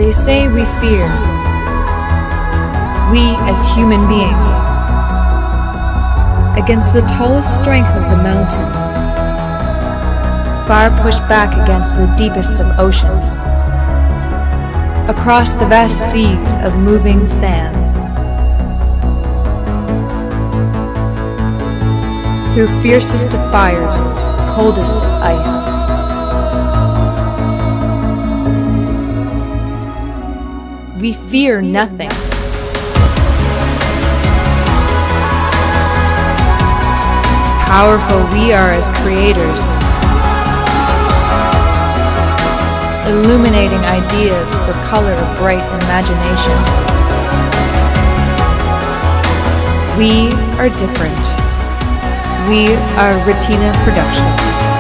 They say we fear. We as human beings. Against the tallest strength of the mountain. Far pushed back against the deepest of oceans. Across the vast seas of moving sands. Through fiercest of fires, coldest of ice. We fear nothing. Powerful we are as creators, illuminating ideas the color of bright imagination. We are different. We are Retina Productions.